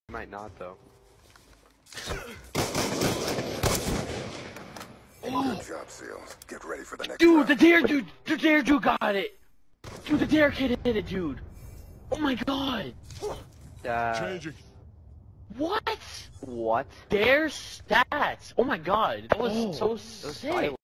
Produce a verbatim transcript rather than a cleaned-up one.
Might not though. Good job, SEALs. Get ready for the next Dude, round. the dare dude, the dare dude got it. Dude, the dare kid hit it, dude. Oh my god. Uh, Changing. What? what? Dare stats. Oh my god, that was Oh, so that was sick. violent.